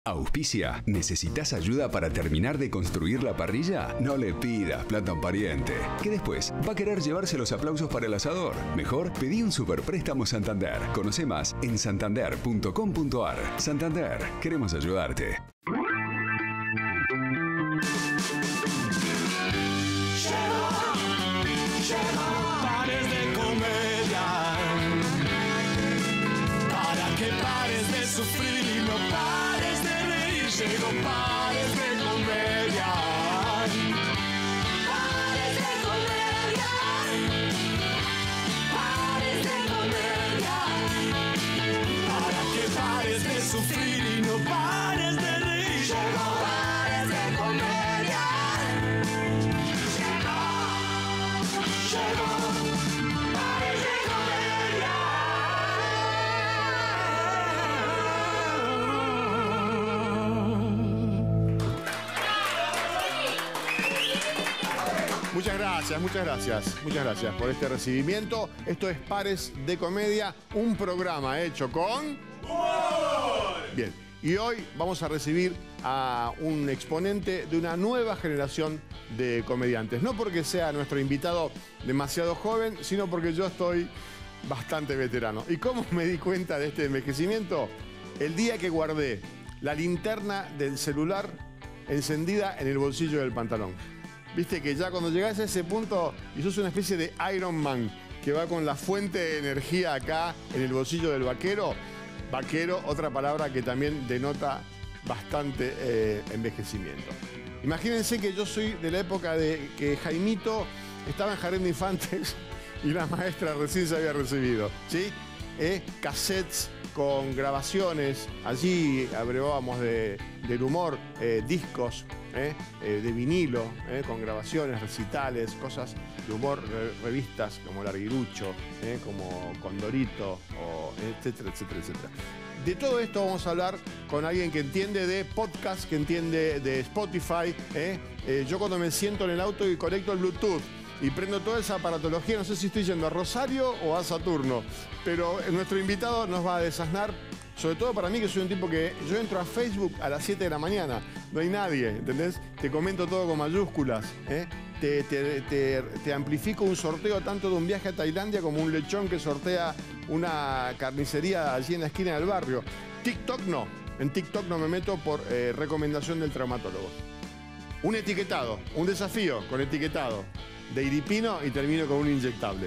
Auspicia. ¿Necesitas ayuda para terminar de construir la parrilla? No le pidas plata a un pariente, que después va a querer llevarse los aplausos para el asador. Mejor pedí un superpréstamo Santander. Conoce más en santander.com.ar. Santander, queremos ayudarte. Pares de comedia, para que pares de sufrir y no pares de reír. Llegó Pares de Comedia. Pares de comedia, pares de comedia, para que pares de sufrir y no pares de reír. Llegó Pares de Comedia. Llegó Pares de Comedia. Muchas gracias por este recibimiento. Esto es Pares de Comedia, un programa hecho con humor. Bien, y hoy vamos a recibir a un exponente de una nueva generación de comediantes. No porque sea nuestro invitado demasiado joven, sino porque yo estoy bastante veterano. ¿Y cómo me di cuenta de este envejecimiento? El día que guardé la linterna del celular encendida en el bolsillo del pantalón. Viste que ya cuando llegás a ese punto y sos una especie de Iron Man que va con la fuente de energía acá en el bolsillo del vaquero. Vaquero, otra palabra que también denota bastante envejecimiento. Imagínense que yo soy de la época de que Jaimito estaba en Jardín de Infantes y la maestra recién se había recibido, ¿sí? Cassettes con grabaciones, allí abrevábamos del humor, discos de vinilo, con grabaciones, recitales, cosas de humor, revistas como Larguirucho, como Condorito, etcétera, etcétera, etcétera. De todo esto vamos a hablar con alguien que entiende de podcast, que entiende de Spotify. Yo cuando me siento en el auto y conecto el Bluetooth y prendo toda esa aparatología, no sé si estoy yendo a Rosario o a Saturno, pero nuestro invitado nos va a desasnar, sobre todo para mí, que soy un tipo que yo entro a Facebook a las 7 de la mañana, no hay nadie, ¿entendés? Te comento todo con mayúsculas, te amplifico un sorteo tanto de un viaje a Tailandia como un lechón que sortea una carnicería allí en la esquina del barrio. TikTok no, en TikTok no me meto por recomendación del traumatólogo. Un etiquetado, un desafío con etiquetado de Iripino y termino con un inyectable.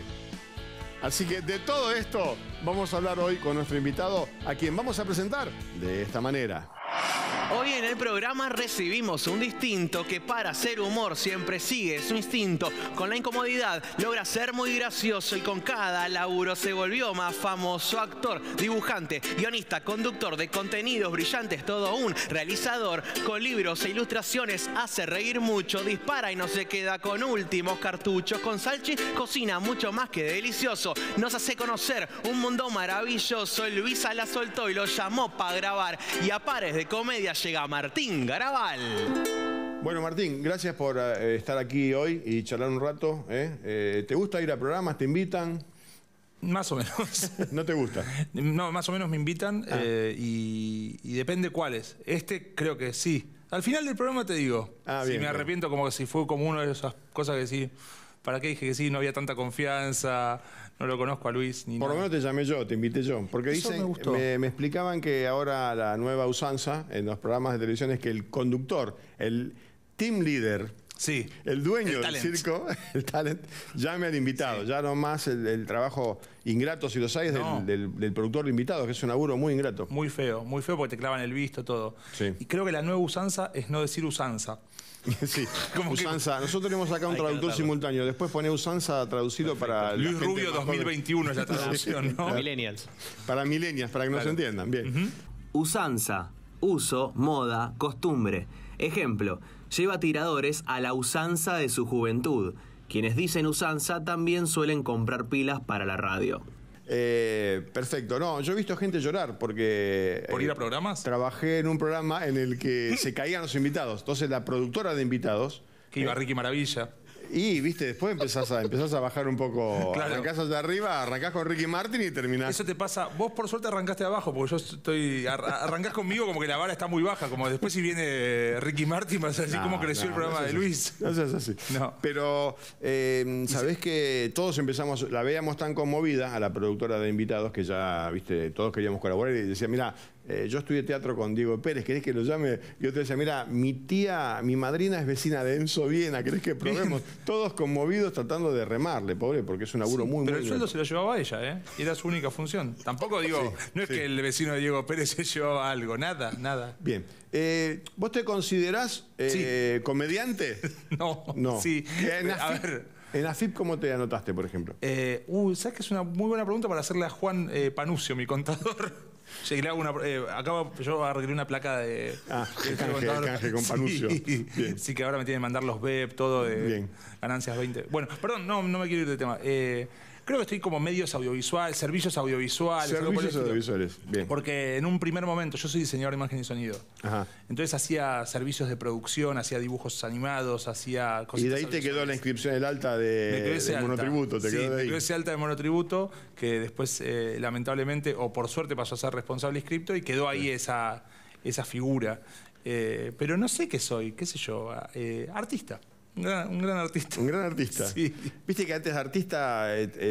Así que de todo esto vamos a hablar hoy con nuestro invitado, a quien vamos a presentar de esta manera. Hoy en el programa recibimos un distinto que para hacer humor siempre sigue su instinto. Con la incomodidad logra ser muy gracioso y con cada laburo se volvió más famoso. Actor, dibujante, guionista, conductor de contenidos brillantes, todo un realizador. Con libros e ilustraciones hace reír mucho, dispara y no se queda con últimos cartuchos. Con Salchi cocina mucho más que delicioso. Nos hace conocer un mundo maravilloso. Luisa la soltó y lo llamó para grabar. Y a Pares de Comedia llega Martín Garabal. Bueno, Martín, gracias por estar aquí hoy y charlar un rato. ¿Te gusta ir a programas? ¿Te invitan? Más o menos. ¿No te gusta? No, más o menos me invitan y depende cuáles. Este creo que sí. Al final del programa te digo. Bien, si me arrepiento, como que si fue como una de esas cosas que sí. ¿Para qué dije que sí? No había tanta confianza, no lo conozco a Luis. Ni Por lo nada. menos te llamé yo, te invité yo. Porque Eso dicen, me gustó. me explicaban que ahora la nueva usanza en los programas de televisión es que el conductor, el team leader, Sí. el dueño El del talent. circo, el talent, llame al invitado. Sí. Ya no más el trabajo ingrato, si los hay, es No. del productor de invitados, que es un laburo muy ingrato. Muy feo porque te clavan el visto, todo. Sí. Y creo que la nueva usanza es no decir usanza. Sí, Como que- usanza. Nosotros tenemos acá un Hay que traductor anotarlo. simultáneo. Después pone usanza traducido para la Luis gente Rubio más joven. 2021 es la traducción, ¿no? Millennials. Para millennials, para que nos Claro. entiendan. Bien. Usanza, uso, moda, costumbre. Ejemplo, lleva tiradores a la usanza de su juventud. Quienes dicen usanza también suelen comprar pilas para la radio. Perfecto. No, yo he visto gente llorar porque... ¿Por ir a programas? Trabajé en un programa en el que se caían los invitados. Entonces la productora de invitados... Que iba Ricky Maravilla. Y, viste, después empezás a bajar un poco. Claro. Arrancás allá arriba, arrancás con Ricky Martin y terminás. Eso te pasa, vos por suerte arrancaste abajo, porque yo estoy. Arrancás conmigo como que la vara está muy baja, como después si viene Ricky Martin, vas a decir cómo creció el programa de Luis. No seas así. No. Pero, ¿sabés que todos empezamos, la veíamos tan conmovida a la productora de invitados que ya, viste, todos queríamos colaborar y decía, mira, yo estudié teatro con Diego Pérez, ¿querés que lo llame? Y otro decía, mira, mi madrina es vecina de Enzo Viena, ¿querés que probemos? Todos conmovidos tratando de remarle, pobre, porque es un laburo muy Pero el sueldo se lo llevaba ella, ¿eh? Y era su única función. Tampoco digo, no es que el vecino de Diego Pérez se llevaba algo, nada. Bien. ¿Vos te considerás comediante? No. Sí. A ver. En AFIP, ¿cómo te anotaste, por ejemplo? ¿Sabes que es una muy buena pregunta para hacerle a Juan Panucio, mi contador? Sí, le hago yo arreglé una placa de... el canje con Panucio. Sí, bien. Sí, que ahora me tienen que mandar los BEP, todo de bien. Ganancias 20. Bueno, perdón, no me quiero ir de tema. Creo que estoy como medios audiovisuales, servicios audiovisuales. Servicios audiovisuales, bien. Porque en un primer momento, yo soy diseñador de imagen y sonido. Ajá. Entonces hacía servicios de producción, hacía dibujos animados, hacía cosas. Y de ahí te quedó la inscripción del alta de monotributo, me quedó ese alta de monotributo, que después lamentablemente, o por suerte, pasó a ser responsable inscripto y quedó ahí esa figura. Pero no sé qué soy, qué sé yo, artista. Un gran artista. Un gran artista. Sí. Viste que antes de artista,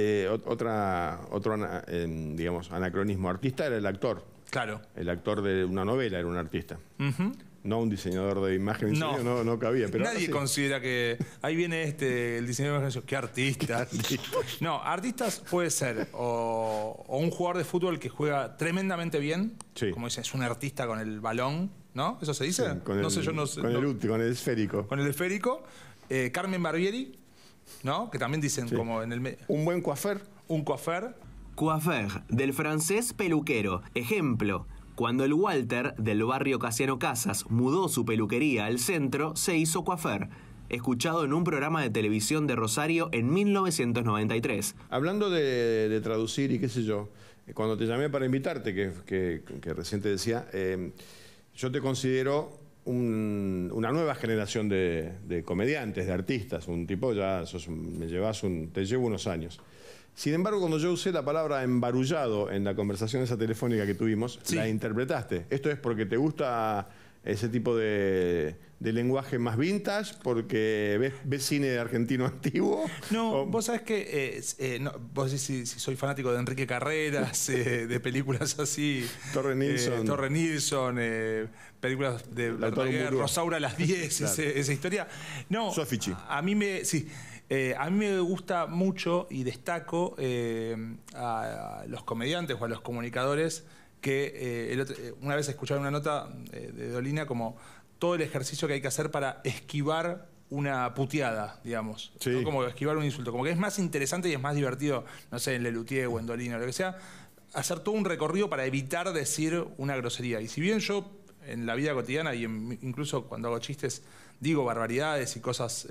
otro digamos, anacronismo. Artista era el actor. Claro. El actor de una novela era un artista. No un diseñador de imagen y sonido, no cabía. Pero nadie considera que... Ahí viene el diseñador de imagen y sonido. ¡Qué artista! No, artistas puede ser o un jugador de fútbol que juega tremendamente bien. Sí. Como dicen, es un artista con el balón, ¿no? ¿Eso se dice? Sí, con el esférico. Con el esférico. Carmen Barbieri, ¿no? Que también dicen como en el... Un buen coafer. Un coafer. Coiffeur, del francés peluquero. Ejemplo, cuando el Walter, del barrio Casiano Casas, mudó su peluquería al centro, se hizo coiffeur. Escuchado en un programa de televisión de Rosario en 1993. Hablando de traducir y qué sé yo, cuando te llamé para invitarte, que recién te decía, yo te considero una nueva generación de comediantes, de artistas, un tipo ya, te llevo unos años. Sin embargo, cuando yo usé la palabra embarullado en la conversación esa telefónica que tuvimos, la interpretaste. ¿Esto es porque te gusta ese tipo de lenguaje más vintage, porque ves cine argentino antiguo? No, vos sabés que vos decís si soy fanático de Enrique Carreras, de películas así. Torre Nilsson, películas de Rosaura a las 10, claro. esa historia. No, Sofici. A mí me gusta mucho y destaco a los comediantes o a los comunicadores que una vez escucharon una nota de Dolina como todo el ejercicio que hay que hacer para esquivar una puteada, digamos. Sí. ¿No? Como esquivar un insulto. Como que es más interesante y es más divertido, no sé, en Lelutier o en Dolina o lo que sea, hacer todo un recorrido para evitar decir una grosería. Y si bien yo en la vida cotidiana y incluso cuando hago chistes digo barbaridades y cosas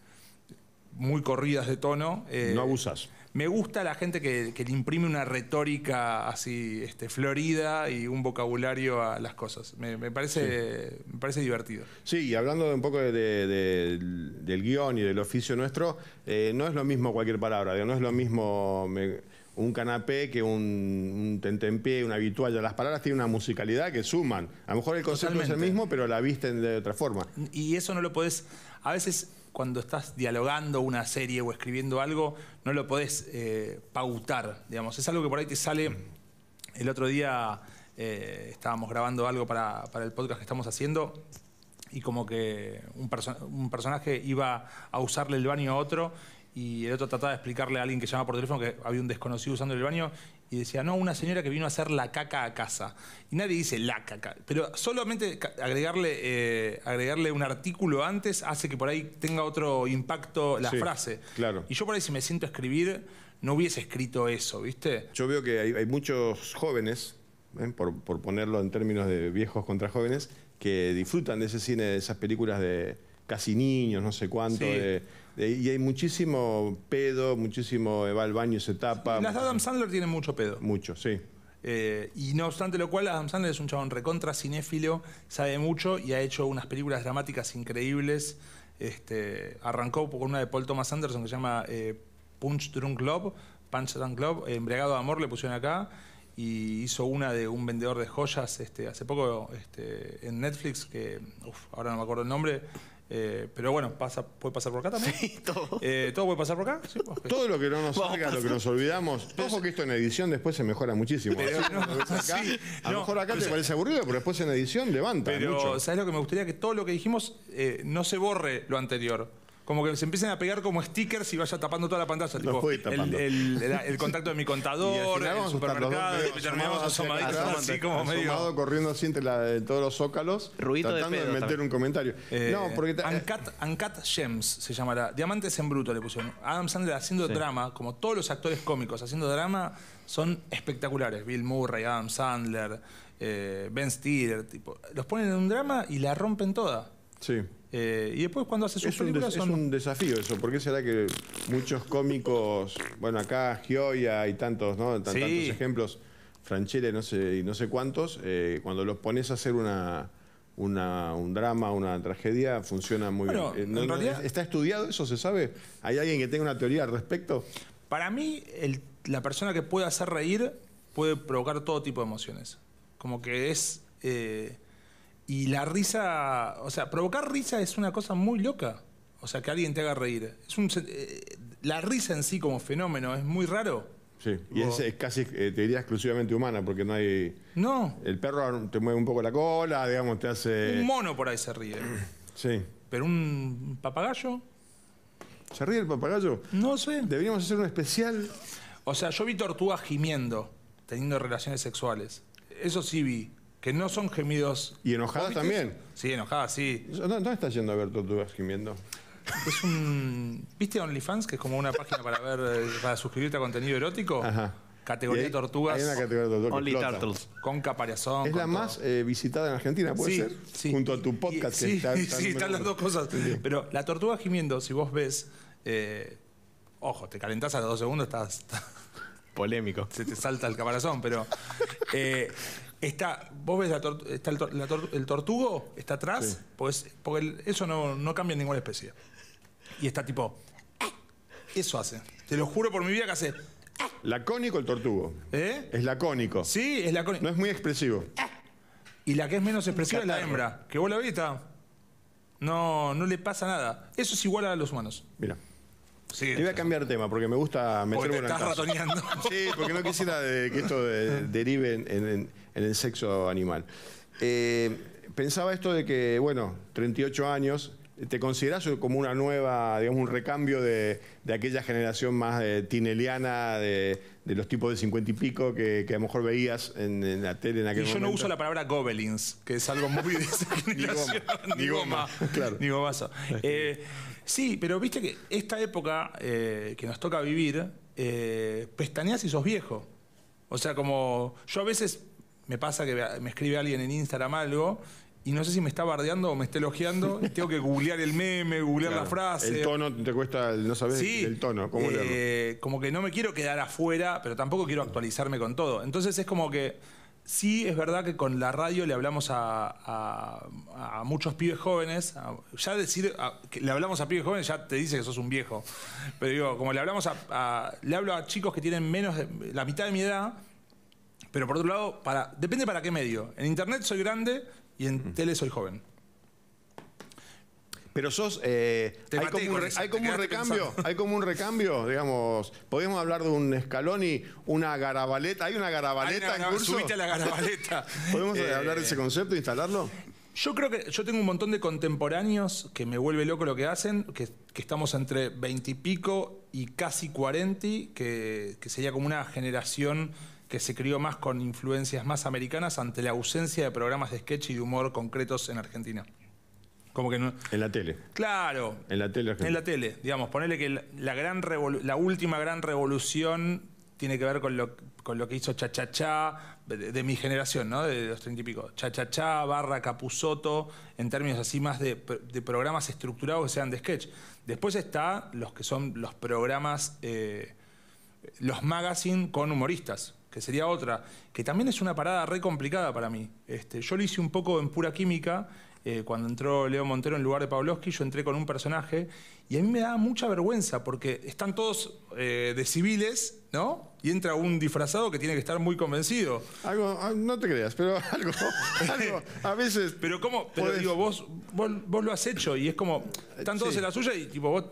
muy corridas de tono... no abusas. Me gusta la gente que le imprime una retórica así florida y un vocabulario a las cosas. Me parece divertido. Sí, y hablando un poco del guión y del oficio nuestro, no es lo mismo cualquier palabra, no es lo mismo un canapé que un tentempié, una vitualla. Las palabras tienen una musicalidad que suman. A lo mejor el concepto es el mismo, pero la visten de otra forma. Y eso no lo podés... A veces... Cuando estás dialogando una serie o escribiendo algo, no lo podés pautar, digamos. Es algo que por ahí te sale. El otro día estábamos grabando algo para el podcast que estamos haciendo y como que un personaje iba a usarle el baño a otro y el otro trataba de explicarle a alguien que llama por teléfono que había un desconocido usando el baño y decía, no, una señora que vino a hacer la caca a casa. Y nadie dice la caca, pero solamente agregarle un artículo antes hace que por ahí tenga otro impacto la frase. Claro. Y yo por ahí si me siento a escribir, no hubiese escrito eso, ¿viste? Yo veo que hay muchos jóvenes, por ponerlo en términos de viejos contra jóvenes, que disfrutan de ese cine, de esas películas de casi niños, no sé cuánto, Sí. Y hay muchísimo pedo, muchísimo va al baño y se tapa. Las de Adam Sandler tienen mucho pedo. Mucho, sí. Y no obstante lo cual, Adam Sandler es un chabón recontra cinéfilo, sabe mucho y ha hecho unas películas dramáticas increíbles. Arrancó con una de Paul Thomas Anderson que se llama Punch Drunk Love, Embriagado de Amor le pusieron acá, y hizo una de un vendedor de joyas hace poco en Netflix, que ahora no me acuerdo el nombre, pero bueno, puede pasar por acá también. Sí, todo. ¿Todo puede pasar por acá? Sí, pues, Todo lo que no nos salga, lo que nos olvidamos. Ojo que esto en edición después se mejora muchísimo. Pero Así no, como lo ves acá, sí, a lo no, mejor acá pero te parece aburrido, pero después en edición levanta pero mucho. ¿sabes lo que me gustaría? Que todo lo que dijimos no se borre lo anterior. Como que se empiecen a pegar como stickers y vaya tapando toda la pantalla. Tipo, fue tapando. el contacto de mi Y al contador, final el vamos a estar los dos supermercado, medio y terminamos asomados hacia asomaditos atrás, así como medio... asomado, corriendo así entre todos los zócalos, Ruido de tratando de pedo meter también. un comentario. No, porque Uncut Gems se llamará. Diamantes en bruto le pusieron. Adam Sandler haciendo drama, como todos los actores cómicos haciendo drama, son espectaculares. Bill Murray, Adam Sandler, Ben Stiller, tipo, los ponen en un drama y la rompen toda. sí. Y después cuando hace sus películas Es un desafío eso. ¿Por qué será que muchos cómicos, bueno, acá Gioia y tantos, ¿no? Tantos ejemplos, Franchella y no sé cuántos, cuando los pones a hacer un drama, una tragedia, funciona muy Bueno, bien. en realidad- ¿Está estudiado eso? ¿Se sabe? ¿Hay alguien que tenga una teoría al respecto? Para mí, la persona que puede hacer reír puede provocar todo tipo de emociones. Como que es... y la risa... O sea, provocar risa es una cosa muy loca. O sea, que alguien te haga reír. La risa en sí como fenómeno es muy raro. Sí. Y es casi, te diría, exclusivamente humana, porque no hay... No, El perro te mueve un poco la cola, digamos, te hace... un mono por ahí se ríe. Sí. Pero un papagayo, ¿Se ríe el papagayo? no sé. Deberíamos hacer un especial... O sea, yo vi tortugas gimiendo, teniendo relaciones sexuales. Eso sí vi. Que no son gemidos. Y enojadas ¿Vos viste también. eso? Sí, enojadas, sí. ¿Dónde estás yendo a ver tortugas gimiendo? Es un... ¿Viste OnlyFans? Que es como una página para ver, para suscribirte a contenido erótico. Ajá. Categoría Y hay- tortugas. Hay una categoría de tortugas que Only explota. Turtles. Con caparazón. Es con la todo. más visitada en Argentina, ¿puede Sí, ser? sí. Junto a tu podcast. Sí, que está sí, número están las uno. dos cosas. Pero la tortuga gimiendo, si vos ves... ojo, te calentás a los 2 segundos, Polémico. se te salta el caparazón, pero... vos ves el tortugo, está atrás, porque eso no cambia en ninguna especie. Y está tipo... Eso hace. Te lo juro por mi vida que hace... Lacónico el tortugo. ¿Eh? Es lacónico. Sí, es la... No es muy expresivo. Y la que es menos expresiva es la hembra. Que vos la ves, no le pasa nada. Eso es igual a los humanos. Mira. Sí, Te voy a cambiar de tema porque me gusta porque meterme te en el estás caso. ratoneando. Sí, porque no quisiera que esto derive en el sexo animal. Pensaba esto de que, bueno, 38 años, ¿te considerás como una nueva, digamos, un recambio de aquella generación más tineliana, de los tipos de 50 y pico que a lo mejor veías en la tele en aquel Y yo momento? no uso la palabra gobelins, que es algo muy de esa generación. Ni goma, claro. Ni gomazo. Sí, pero viste que esta época que nos toca vivir, pestañeas y sos viejo. O sea, como yo a veces me pasa que me escribe alguien en Instagram algo y no sé si me está bardeando o me está elogiando y tengo que googlear el meme, googlear Claro. la frase. El tono te cuesta, no sabes Sí, el tono, cómo leerlo. como que no me quiero quedar afuera, pero tampoco quiero actualizarme con todo. Entonces es como que sí, es verdad que con la radio le hablamos a muchos pibes jóvenes. Ya decir que le hablamos a pibes jóvenes ya te dice que sos un viejo. Pero digo, como le hablamos le hablo a chicos que tienen menos de la mitad de mi edad, pero por otro lado, depende para qué medio. En internet soy grande y en tele soy joven. Pero sos... maté con eso, hay te como un quedaste recambio, pensando. hay como un recambio, digamos, podemos hablar de un Scaloni, una garabaleta, ¿hay una garabaleta en curso? Subite a la garabaleta. ¿Podemos hablar de ese concepto, instalarlo? Yo creo que yo tengo un montón de contemporáneos que me vuelve loco lo que hacen, que estamos entre 20 y pico y casi 40, que sería como una generación que se crió más con influencias más americanas ante la ausencia de programas de sketch y de humor concretos en Argentina. Como que no... En la tele. Claro. En la tele argentina. En la tele, digamos, ponerle que la última gran revolución tiene que ver con lo que hizo Cha Cha Cha de mi generación, ¿no? De los 30 y pico. Cha Cha Cha, Capusotto, en términos así más de programas estructurados que sean de sketch. Después está los que son los programas, los magazine con humoristas, que sería otra, que también es una parada re complicada para mí. Yo lo hice un poco en Pura Química, cuando entró Leo Montero en lugar de Pavlovsky, yo entré con un personaje y a mí me daba mucha vergüenza porque están todos de civiles, ¿no? Y entra un disfrazado que tiene que estar muy convencido. Algo, no te creas, pero algo a veces... Pero ¿cómo? Pero digo, vos lo has hecho y es como, están todos en la suya y tipo vos...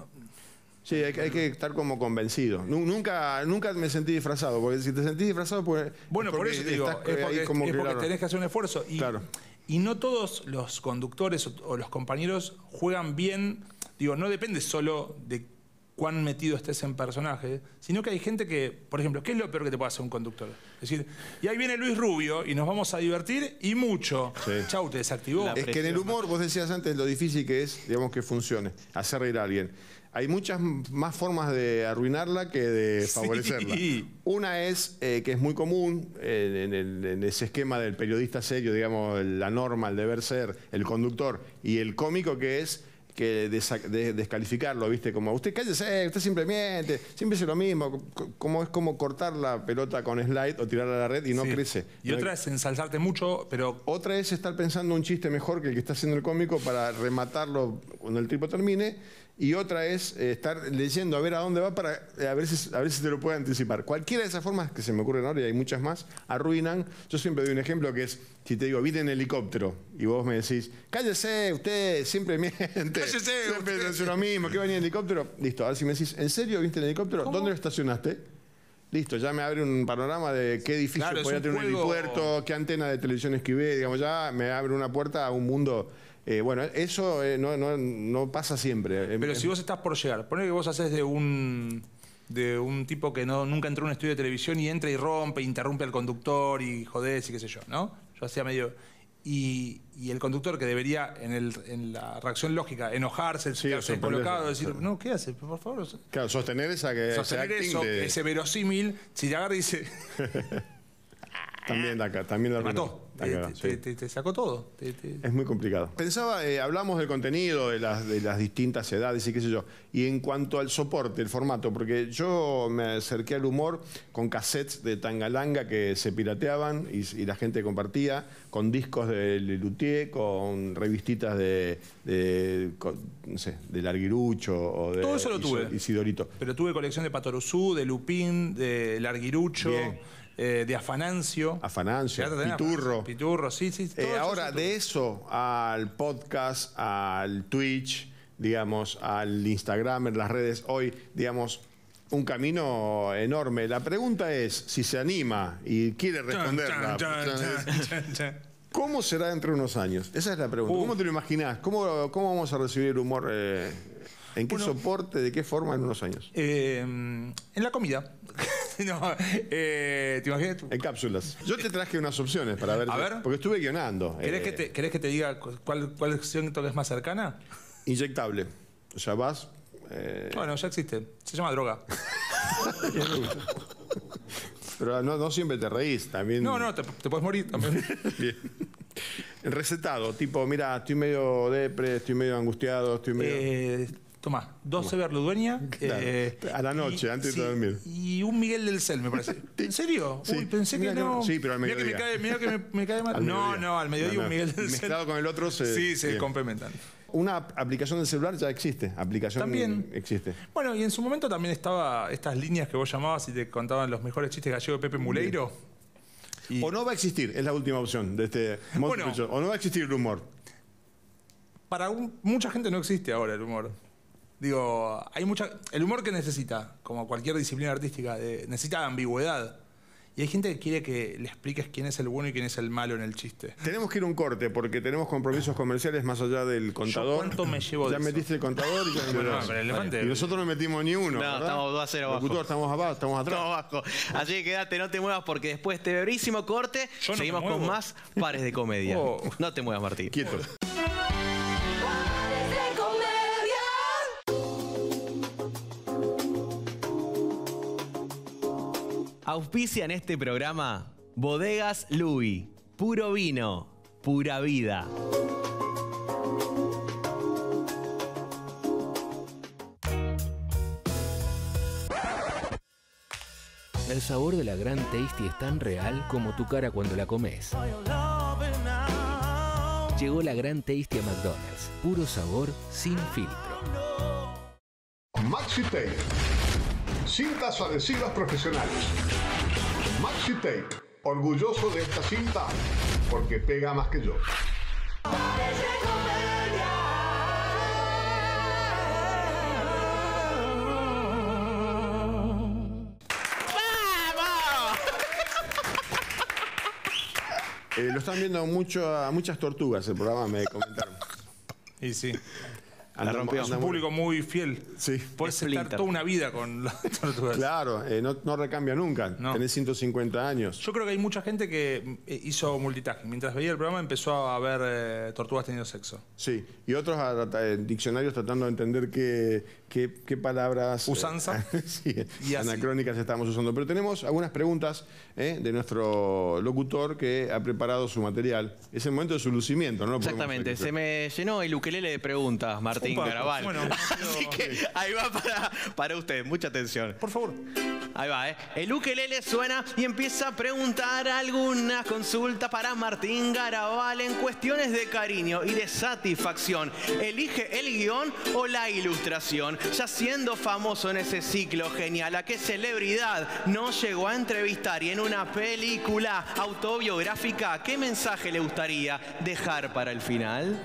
Sí, hay que estar como convencido. Nunca me sentí disfrazado, porque si te sentís disfrazado, pues... Bueno, por eso te digo, es porque tenés que hacer un esfuerzo. Y no todos los conductores o los compañeros juegan bien. Digo, no depende solo de cuán metido estés en personaje, sino que hay gente que, por ejemplo, ¿qué es lo peor que te puede hacer un conductor? Es decir, y ahí viene Luis Rubio y nos vamos a divertir y mucho. Sí. Chau, te desactivó. Es que en el humor, vos decías antes, lo difícil que es, digamos, que funcione, hacer reír a alguien. Hay muchas más formas de arruinarla que de favorecerla. Sí. Una es, que es muy común en ese esquema del periodista serio, digamos, la norma, el deber ser, el conductor, y el cómico, que es que descalificarlo, ¿viste? Como, usted cállese, usted siempre miente, siempre hace lo mismo. Es como cortar la pelota con slide o tirarla a la red y no crece. Y otra es ensalzarte mucho, pero... Otra es estar pensando un chiste mejor que el que está haciendo el cómico para rematarlo cuando el tipo termine. Y otra es estar leyendo a ver a dónde va para a ver si te lo puede anticipar. Cualquiera de esas formas que se me ocurren ahora, y hay muchas más, arruinan. Yo siempre doy un ejemplo que es, si te digo, vine en helicóptero, y vos me decís, cállese, usted siempre miente. Cállese, siempre hace lo mismo, ¿qué venía en helicóptero? Listo, ahora si me decís, ¿en serio viste en helicóptero? ¿Cómo? ¿Dónde lo estacionaste? Listo, ya me abre un panorama de qué edificio podría tener un helipuerto, qué antena de televisión esquivé, digamos, ya me abre una puerta a un mundo... bueno, eso no pasa siempre. Pero si vos estás por llegar, ponle que vos haces de un tipo que nunca entró a un estudio de televisión y entra y rompe, interrumpe al conductor y jodés y qué sé yo, ¿no? Yo hacía medio... Y el conductor, que debería, en la reacción lógica, enojarse, quedarse colocado, decir, no, ¿qué hace? Por favor. Claro, sostener ese verosímil, si te agarra y dice... También la mató. Te sacó todo. Es muy complicado. Pensaba, hablamos del contenido, de las distintas edades y qué sé yo. Y en cuanto al soporte, el formato, porque yo me acerqué al humor con cassettes de Tangalanga que se pirateaban y la gente compartía, con discos de Lelutier, con revistitas no sé, de Larguirucho o de todo eso lo tuve. Isidorito. Pero tuve colección de Patoruzú, de Lupín, de Larguirucho. Bien. De Afanancio. Piturro, sí. Ahora, de eso al podcast, al Twitch, digamos, al Instagram, en las redes, hoy, digamos, un camino enorme. La pregunta es, si se anima y quiere responderla, ¿cómo será dentro de unos años? Esa es la pregunta. ¿Cómo te lo imaginás? ¿Cómo vamos a recibir el humor? ¿En qué soporte? ¿De qué forma en unos años? En la comida. No, ¿te imaginas? En cápsulas. Yo te traje unas opciones para ver. A ver. Porque estuve guionando. ¿Querés que te diga cuál siento que es más cercana? Inyectable. O sea, vas... Bueno, ya existe. Se llama droga. Pero no siempre te reís. También... No, te puedes morir también. Bien. Recetado. Tipo, mira, estoy medio depre, estoy medio angustiado, estoy medio... Tomá, 12 Berludueña. A la noche, antes de dormir. Y un Miguel del Cel, me parece. ¿En serio? Sí. Uy, pensé que no. Sí, pero al mediodía. Mirá que me cae mal. No, al mediodía un Miguel del Cel. Mezclado con el otro se complementan. Una aplicación del celular ya existe. También existe. Bueno, y en su momento también estaba estas líneas que vos llamabas y te contaban los mejores chistes gallegos de Pepe Muleiro. O no va a existir, es la última opción de este modo. O no va a existir el humor. Para mucha gente no existe ahora el humor. Digo, el humor que necesita, como cualquier disciplina artística, necesita ambigüedad. Y hay gente que quiere que le expliques quién es el bueno y quién es el malo en el chiste. Tenemos que ir a un corte porque tenemos compromisos comerciales más allá del contador. ¿Cuánto me llevo de Ya metiste el contador y ya pero y nosotros no metimos ni uno. No, ¿verdad? estamos 2-0 abajo. Locutor, estamos atrás. Estamos abajo. Así que quédate, no te muevas porque después de este brevísimo corte seguimos con más Pares de Comedia. No te muevas, Martín. Quieto. Auspician este programa Bodegas Louis. Puro vino, pura vida. El sabor de la Gran Tasty es tan real como tu cara cuando la comes. Llegó la Gran Tasty a McDonald's. Puro sabor, sin filtro. Maxi Tape. Cintas adhesivas profesionales. Maxi Tape. Orgulloso de esta cinta porque pega más que yo. Lo están viendo a muchas tortugas el programa, me comentaron. Y sí. La rompió. Es un público muy fiel. Sí. Puedes estar toda una vida con las tortugas. Claro, no recambia nunca. No. Tenés 150 años. Yo creo que hay mucha gente que hizo multitasking. Mientras veía el programa empezó a ver tortugas teniendo sexo. Sí, y otros diccionarios tratando de entender qué palabras... Usanza. Sí, y anacrónicas estamos usando. Pero tenemos algunas preguntas de nuestro locutor que ha preparado su material. Es el momento de su lucimiento, ¿no? Exactamente, se me llenó el ukelele de preguntas, Martín Garabal. Bueno, así que ahí va para usted, mucha atención. por favor. Ahí va, ¿eh? El ukelele suena y empieza a preguntar algunas consultas para Martín Garabal en cuestiones de cariño y de satisfacción. Elige el guión o la ilustración. Ya siendo famoso en ese ciclo genial, ¿a qué celebridad no llegó a entrevistar? Y en una película autobiográfica, ¿qué mensaje le gustaría dejar para el final?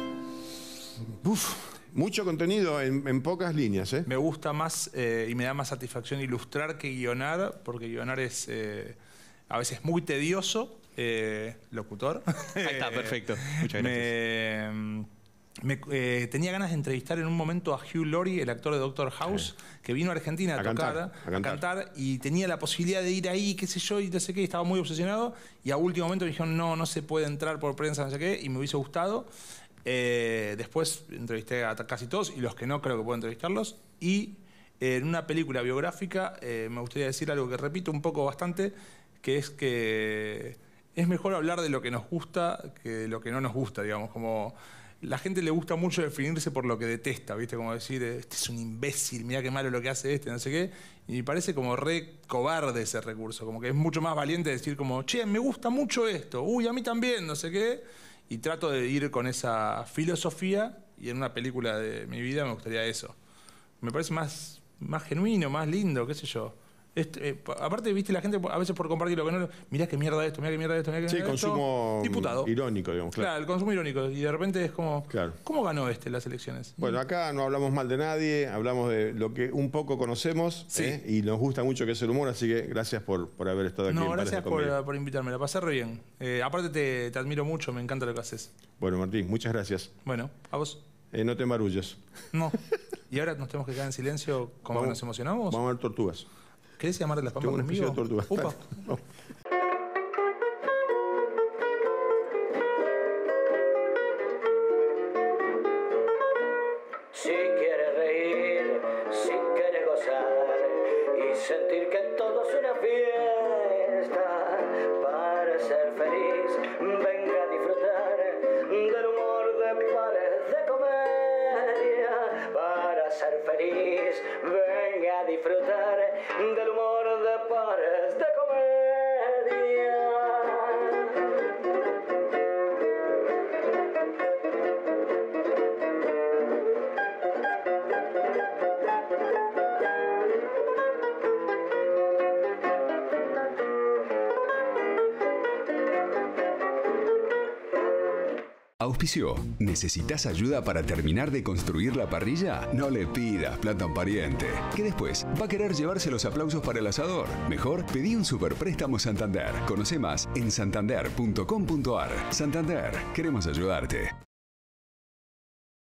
Mucho contenido en pocas líneas, ¿eh? Me gusta más y me da más satisfacción ilustrar que guionar, porque guionar es a veces muy tedioso. Locutor. Ahí está, perfecto. Muchas gracias. Tenía ganas de entrevistar en un momento a Hugh Laurie, el actor de Doctor House, que vino a Argentina a cantar, y tenía la posibilidad de ir ahí, qué sé yo, y no sé qué, y estaba muy obsesionado, y a último momento me dijeron, no se puede entrar por prensa, no sé qué, y me hubiese gustado. Después entrevisté a casi todos, y los que no creo que puedo entrevistarlos, y en una película biográfica me gustaría decir algo que repito un poco bastante, que es mejor hablar de lo que nos gusta que de lo que no nos gusta, digamos, como... La gente le gusta mucho definirse por lo que detesta, ¿viste? Como decir, este es un imbécil, mirá qué malo lo que hace este, no sé qué. Y me parece como re cobarde ese recurso, como que es mucho más valiente decir como, che, me gusta mucho esto, uy, a mí también, no sé qué. Y trato de ir con esa filosofía, y en una película de mi vida me gustaría eso. Me parece más genuino, más lindo, qué sé yo. Aparte, viste, la gente a veces por compartir lo que no... Mirá qué mierda esto, mirá qué mierda esto, mirá qué mierda esto. Sí, consumo diputado. Irónico, digamos. Claro, el consumo irónico. Y de repente es como... Claro. ¿Cómo ganó las elecciones? Bueno, acá no hablamos mal de nadie, hablamos de lo que un poco conocemos, sí. Y nos gusta mucho que es el humor, así que gracias por haber estado aquí. No, gracias por invitarme, la pasé re bien. Aparte te admiro mucho, me encanta lo que haces. Bueno, Martín, muchas gracias. Bueno, a vos. No te embarulles. No. ¿Y ahora nos tenemos que quedar en silencio como nos emocionamos? Vamos a ver tortugas. ¿Querés llamar de las Pampas conmigo? Tengo una especie de tortuga. Upa. No. Si quieres reír, si quieres gozar y sentir que todo es una fiesta, para ser feliz, venga a disfrutar del humor de Pares de Comedia. Para ser feliz, venga a disfrutar del humor de Pares de Comedia. Auspició. ¿Necesitas ayuda para terminar de construir la parrilla? No le pidas plata a un pariente, que después va a querer llevarse los aplausos para el asador. Mejor pedí un superpréstamo Santander. Conoce más en santander.com.ar. Santander, queremos ayudarte.